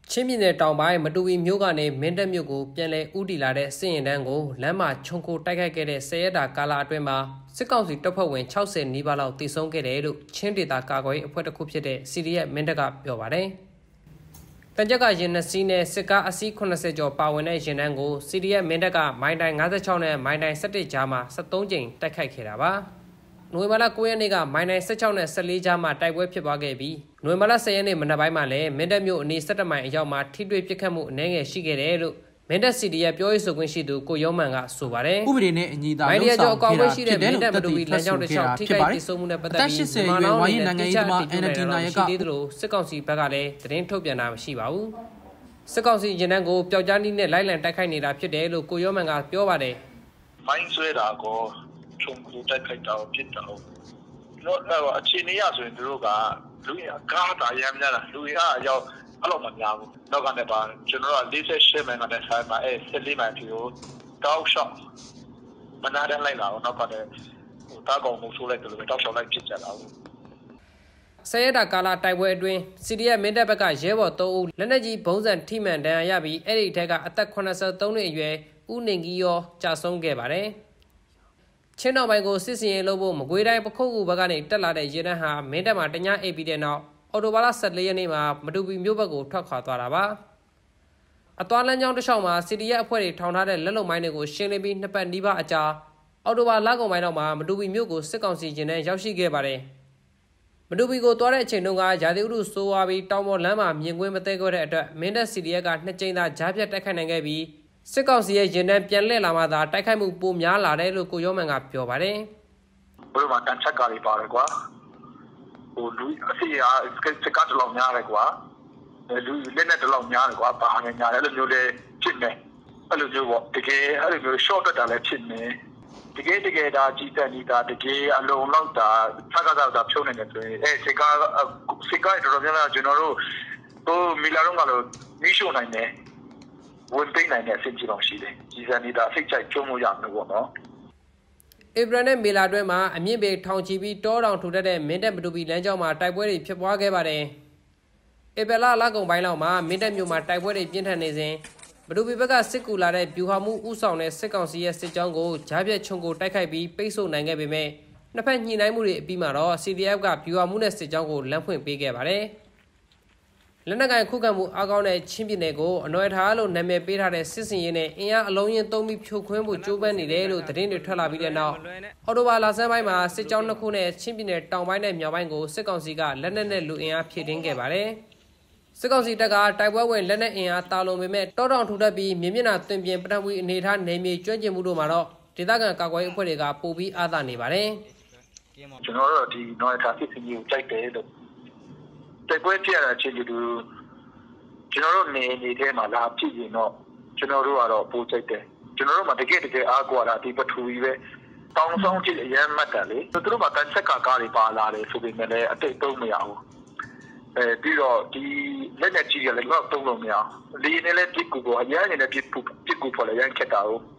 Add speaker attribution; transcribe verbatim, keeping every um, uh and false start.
Speaker 1: ချင်းပြည်နယ်တောင်ပိုင်းမတူပီမြို့ကနေမင်းတပ်မြို့ကိုပြန်လည်ဥတီလာတဲ့စစ်ရင်တန်းကိုလမ်းမှာခြုံခိုတိုက်ခိုက်ခဲ့တဲ့ဆယ်ရက်တာကာလအတွင်းမှာစစ်ကောင်စီတပ်ဖွဲ့ဝင်၆၀နီးပါးလောက်တိုက်ဆုံခဲ့တယ်လို့ချင်းဒေသကာကွယ်ရေးအဖွဲ့တစ်ခုဖြစ်တဲ့ စီ ဒီ အက်ဖ် မင်းတပ်ကပြောပါတယ်။တကြက်ကရင်နှစ်စီးနဲ့စစ်ကားအစီး၇၀ကျော်ပါဝင်တဲ့ရင်တန်းကို စီ ဒီ အက်ဖ် မင်းတပ်ကမိုင်းတိုင်၅၆နဲ့မိုင်းတိုင်၁၁ကြားမှာ၁၃ကြိမ်တိုက်ခိုက်ခဲ့တာပါ။နိုဝင်ဘာလ၉ရက်နေ့ကမိုင်းတိုင်၁၆နဲ့၁၄ကြားမှာတိုက်ပွဲဖြစ်ပွားခဲ့ပြီးနိုဝင်ဘာလ၁၀ရက်နေ့မနက်ပိုင်းမှာလည်းမင်းတပ်မြို့အနီး၁၁မိုင်အရောက်မှာထိတွေ့ပစ်ခတ်မှုအနည်းငယ်ရှိခဲ့တယ်လို့မင်းတပ် စီ ဒီ ရဲ့ပြောရေးဆိုခွင့်ရှိသူကိုရုံးမှန်ကဆိုပါတယ်
Speaker 2: ။ဥပဒေနဲ့အညီသာလှုပ်ဆောင်ခဲ့တာဖြစ်တယ်လို့သက်သေထွက်ဆိုခဲ့တာဖြစ်ပါတယ်။အသက်၈၀ရွယ်ဝိုင်းရင်နိုင်ငံရေးသမား အန် အယ် ဒီ နာယက
Speaker 1: စစ်ကောင်စီဘက်ကလည်းသတင်းထုတ်ပြန်တာမရှိပါဘူး။စစ်ကောင်စီရင်တန်းကိုပျောက်ကြားနည်းနဲ့လိုက်လံတိုက်ခိုက်နေတာဖြစ်တယ်လို့ကိုရုံးမှန်ကပြောပါတယ်
Speaker 3: ။မိုင်းဆွဲတာကိုခြုံကူတိုက်ခိုက်တာဖြစ်တာဟုတ်တော့အခြေအနေရဆိုရင်တို့ကလူရကားတာရမ်းများတာလူရအရောက်အဲ့လိုမများဘူးတော့ကနေပါကျွန်တော်က၄၈မိုင်ကနေဆိုင်မှာအဲ၁၄မိုင်ဖြူတောက်လျှောက်မနာတန်းလိုက်လာတော့နောက်ကနေဟိုတားကောင်မှုဆိုးလိုက်တယ်လို့တောက်လျှောက်လိုက်ဖြစ်ကြတာဟုတ်
Speaker 1: ဆယ်ရက်တာကာလတိုက်ပွဲအတွင်း စီ ဒီ အက်ဖ် မင်းတပ်ဘက်ကရဲဘော်၃ဦးလက်နက်ကြီးဘုံးစံထိမှန်ဒဏ်ရာရပြီးအဲ့ဒီထက်ကအသက်၇၃နှစ်အရွယ်ဦးနေကြီးရောကြာဆုံးခဲ့ပါတယ်ချင်းတောင်ပိုင်းကိုစစ်စင်ရေးလုပ်ဖို့မကွေးတိုင်းပခုတ်ကူဘက်ကနေတက်လာတဲ့ရေတန်းဟာမင်းတပ်မှာတညအိပ်ပြီးတဲ့နောက်အော်တိုဘာလ၁၄ရက်နေ့မှာမတူပီမြို့ဘက်ကိုထွက်ခွာသွားတာပါအသွားလမ်းကြောင်းတစ်လျှောက်မှာ စီ ဒီ ရဲ့အဖွဲ့တွေထောင်ထားတဲ့လက်လုံမိုင်းတွေကိုရှင်းလင်းပြီးနှစ်ပတ်နီးပါးအကြာအော်တိုဘာလကုန်ပိုင်းတော့မှာမတူပီမြို့ကိုစစ်ကောင်စီရင်တန်းရောက်ရှိခဲ့ပါတယ်မတူပီကိုသွားတဲ့အချိန်တုန်းကရာသီဥတုဆိုးဝါးပြီးတောင်ပေါ်လမ်းမှာမြင်ကွင်းမသေးခဲ့တဲ့အတွက်မင်းတပ် စီ ဒီ ရဲ့ကနှစ်ကြိမ်သာကြားဖြတ်တိုက်ခိုက်နိုင်ခဲ့ပြီးစစ်ကောင်စီရဲ့ရင်တန်းပြန်လှည့်လာမှသာတိုက်ခိုက်မှုပိုများလာတယ်လို့ကိုရုံးမှန်ကပြောပါတယ်
Speaker 3: ။ဘယ်မှာတန်ချက်ကလေးပါတယ်ကွာ။ဟိုလူအစီအစကတ်တလောက်များတယ်ကွာ။လူလက်နဲ့တလောက်များတယ်ကွာ။ဘာနဲ့ညာလဲလို့မျိုးလေးဖြစ်နေ။အဲ့လိုမျိုးပေါ့တကယ်အဲ့လိုမျိုး short တက်တာလည်းဖြစ်နေ။တကယ်တကယ်ဒါကြီးတက်နေတာတကယ်အလုံးလောက်တာသက်ကသာဖြုံးနေတယ်ဆိုရင်အဲစကားစကားတော်တော်များများကျွန်တော်တို့ဟိုမီလာတော့ကလို့မီးရှို့နိုင်တယ်ဝန်သိနိုင်တဲ့အဆင့်ကြီးတော့ရှိတယ်ကြီးစံနေတာအစိတ်ချိုက်ကျုံးလို့ရမှာပေါ့နော်
Speaker 1: ဧပြီနဲ့မေလအတွင်းမှာအမြင့်ပေထောင်ချီပြီးတောတောင်ထူထပ်တဲ့မင်းတပ်မတူပီလမ်းကြောင်းမှာတိုက်ပွဲတွေဖြစ်ပွားခဲ့ပါတယ်ဧပြီလလကုန်ပိုင်းလောက်မှာမင်းတပ်မြို့မှာတိုက်ပွဲတွေပြင်းထန်နေစဉ်မတူပီဘက်ကစစ်ကူလာတဲ့ဗျူဟာမှုဥဆောင်တဲ့စစ်ကောင်စီရဲ့စစ်ကြောင်းကိုဂျားပြက်ချုံကိုတိုက်ခိုက်ပြီးပိတ်ဆို့နိုင်ခဲ့ပေမဲ့နှစ်ဖက်ညှိနှိုင်းမှုတွေအပြီးမှာတော့ စီ ဒီ အက်ဖ် ကဗျူဟာမှုနဲ့စစ်ကြောင်းကိုလမ်းဖွင့်ပေးခဲ့ပါတယ်လက်နက်ကိုင်ခုခံမှုအားကောင်းတဲ့ချင်းပြည်နယ်ကိုအနော်ထားလို့နာမည်ပေးထားတဲ့စစ်စင်ရေးနဲ့အင်အားအလုံးရင်းသုံးပြီးဖြိုခွင်းဖို့ကြိုးပမ်းနေတယ်လို့သတင်းတွေထွက်လာပြီးတဲ့နောက်အော်တိုဘာလဆန်းပိုင်းမှာစစ်ကြောင်းနှစ်ခုနဲ့ချင်းပြည်နယ်တောင်ပိုင်းနဲ့မြောက်ပိုင်းကိုစစ်ကောင်စီကလက်နက်နဲ့လူအင်အားဖြည့်တင်းခဲ့ပါတယ်စစ်ကောင်စီတပ်ကတိုက်ပွဲဝင်လက်နက်အင်အားတာလုံပေမဲ့တောတောင်ထူထပ်ပြီးမြင်းမျက်နှာတွင်ပြင်ပထမဝီအနေထားနေမြေကျွမ်းကျင်မှုတို့မှာတော့ဒေသခံကာကွယ်ရေးအဖွဲ့တွေကပိုပြီးအားသာနေပါတယ်
Speaker 3: ကျွန်တော်တို့ဒီနော်ထားစစ်စင်ရေးကိုကြိုက်တယ်လို့တိုက်ပွဲပြရတာချင်းတူကျွန်တော်တို့နေနေတဲ့မှာလာဖြစ်ရင်တော့ကျွန်တော်တို့ကတော့ပို့ချိတ်တယ်ကျွန်တော်တို့မှာတကယ်တကယ်အားကိုးတာဒီပထဝီပဲတောင်းဆောင်ကြည့်အရင်မှတ်တယ်လေသူတို့မှာတန်ချက်ကကားတွေပါလာတယ်ဆိုပေမဲ့လည်းအတိတ်သုံးမရဘူးအဲပြီးတော့ဒီလက်နဲ့ကြီးရလည်းတော့သုံးလို့မရဘူးလေနဲ့လည်းပြစ်ကူကိုအရင်နဲ့ပြစ်ကူပြစ်ကူပေါ်လည်းရမ်းခက်တာဟုတ်